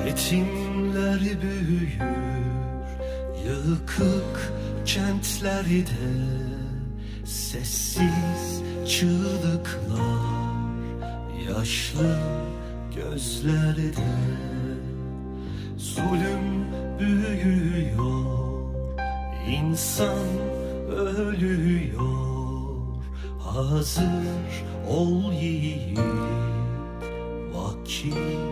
Yetimler büyür, yıkık kentlerde, sessiz çığlıklar, yaşlı gözlerde. Zulüm büyüyor, insan ölüyor. Hazır ol yiğit, vakit